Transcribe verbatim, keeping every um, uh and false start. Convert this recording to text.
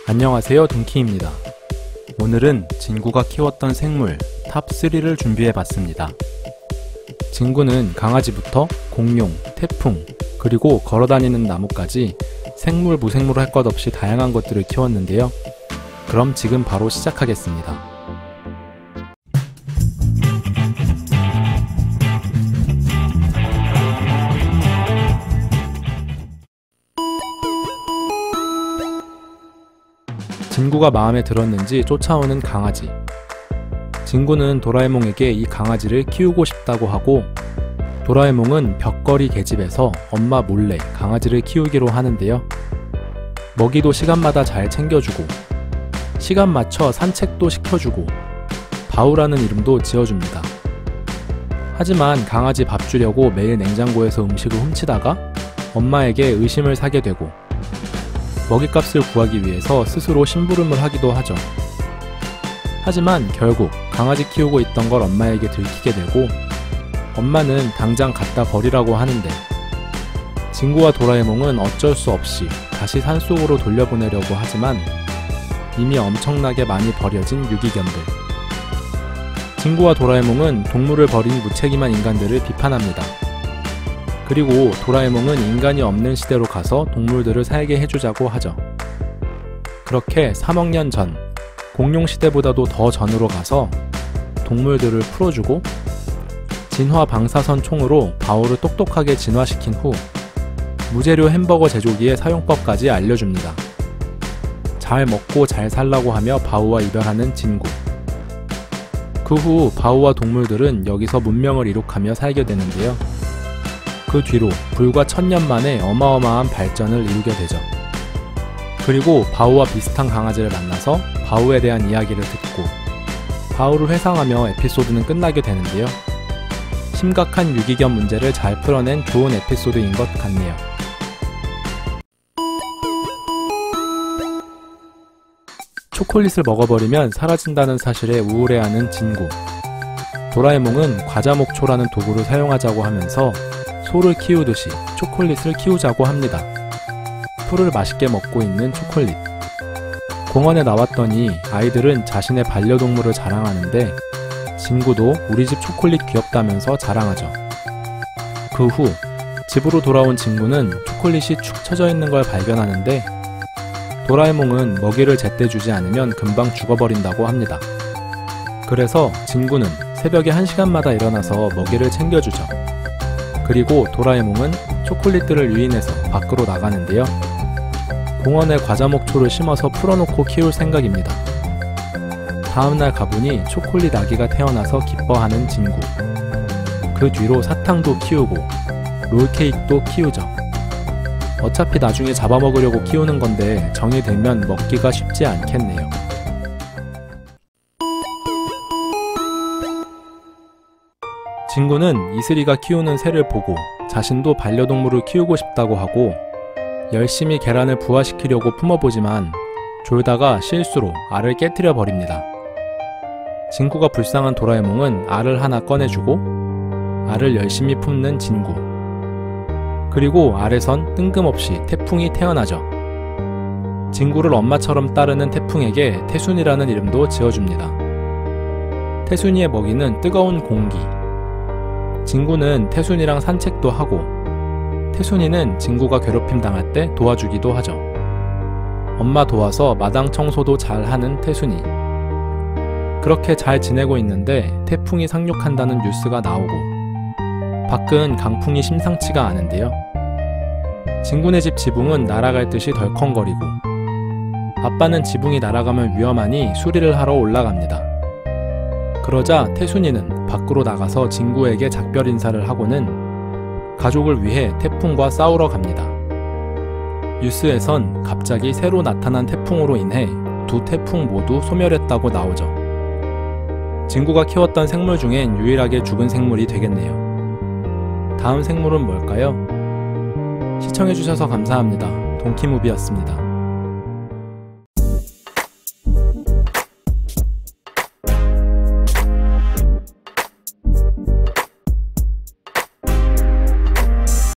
안녕하세요, 동키입니다. 오늘은 진구가 키웠던 생물 탑 쓰리를 준비해봤습니다. 진구는 강아지부터 공룡, 태풍, 그리고 걸어다니는 나무까지 생물, 무생물 할 것 없이 다양한 것들을 키웠는데요. 그럼 지금 바로 시작하겠습니다. 진구가 마음에 들었는지 쫓아오는 강아지. 진구는 도라에몽에게 이 강아지를 키우고 싶다고 하고, 도라에몽은 벽걸이 계집에서 엄마 몰래 강아지를 키우기로 하는데요. 먹이도 시간마다 잘 챙겨주고, 시간 맞춰 산책도 시켜주고, 바우라는 이름도 지어줍니다. 하지만 강아지 밥 주려고 매일 냉장고에서 음식을 훔치다가 엄마에게 의심을 사게 되고, 먹잇값을 구하기 위해서 스스로 심부름을 하기도 하죠. 하지만 결국 강아지 키우고 있던 걸 엄마에게 들키게 되고, 엄마는 당장 갖다 버리라고 하는데, 진구와 도라에몽은 어쩔 수 없이 다시 산속으로 돌려보내려고 하지만 이미 엄청나게 많이 버려진 유기견들. 진구와 도라에몽은 동물을 버린 무책임한 인간들을 비판합니다. 그리고 도라에몽은 인간이 없는 시대로 가서 동물들을 살게 해주자고 하죠. 그렇게 삼억 년 전, 공룡 시대보다도 더 전으로 가서 동물들을 풀어주고, 진화 방사선 총으로 바우를 똑똑하게 진화시킨 후 무재료 햄버거 제조기의 사용법까지 알려줍니다. 잘 먹고 잘 살라고 하며 바우와 이별하는 진구. 그 후 바우와 동물들은 여기서 문명을 이룩하며 살게 되는데요. 그 뒤로 불과 천년 만에 어마어마한 발전을 이루게 되죠. 그리고 바우와 비슷한 강아지를 만나서 바우에 대한 이야기를 듣고 바우를 회상하며 에피소드는 끝나게 되는데요. 심각한 유기견 문제를 잘 풀어낸 좋은 에피소드인 것 같네요. 초콜릿을 먹어버리면 사라진다는 사실에 우울해하는 진구. 도라에몽은 과자목초라는 도구를 사용하자고 하면서 소를 키우듯이 초콜릿을 키우자고 합니다. 풀을 맛있게 먹고 있는 초콜릿. 공원에 나왔더니 아이들은 자신의 반려동물을 자랑하는데, 진구도 우리 집 초콜릿 귀엽다면서 자랑하죠. 그 후 집으로 돌아온 진구는 초콜릿이 축 처져 있는 걸 발견하는데, 도라에몽은 먹이를 제때 주지 않으면 금방 죽어버린다고 합니다. 그래서 진구는 새벽에 한 시간마다 일어나서 먹이를 챙겨주죠. 그리고 도라에몽은 초콜릿들을 유인해서 밖으로 나가는데요. 공원에 과자목초를 심어서 풀어놓고 키울 생각입니다. 다음날 가보니 초콜릿 아기가 태어나서 기뻐하는 진구. 그 뒤로 사탕도 키우고 롤케이크도 키우죠. 어차피 나중에 잡아먹으려고 키우는 건데 정이 들면 먹기가 쉽지 않겠네요. 진구는 이슬이가 키우는 새를 보고 자신도 반려동물을 키우고 싶다고 하고, 열심히 계란을 부화시키려고 품어보지만 졸다가 실수로 알을 깨트려 버립니다. 진구가 불쌍한 도라에몽은 알을 하나 꺼내주고 알을 열심히 품는 진구. 그리고 알에선 뜬금없이 태풍이 태어나죠. 진구를 엄마처럼 따르는 태풍에게 태순이라는 이름도 지어줍니다. 태순이의 먹이는 뜨거운 공기. 진구는 태순이랑 산책도 하고, 태순이는 진구가 괴롭힘 당할 때 도와주기도 하죠. 엄마 도와서 마당 청소도 잘 하는 태순이. 그렇게 잘 지내고 있는데 태풍이 상륙한다는 뉴스가 나오고, 밖은 강풍이 심상치가 않은데요. 진구네 집 지붕은 날아갈 듯이 덜컹거리고, 아빠는 지붕이 날아가면 위험하니 수리를 하러 올라갑니다. 그러자 태순이는 밖으로 나가서 진구에게 작별 인사를 하고는 가족을 위해 태풍과 싸우러 갑니다. 뉴스에선 갑자기 새로 나타난 태풍으로 인해 두 태풍 모두 소멸했다고 나오죠. 진구가 키웠던 생물 중엔 유일하게 죽은 생물이 되겠네요. 다음 생물은 뭘까요? 시청해주셔서 감사합니다. 동키무비였습니다.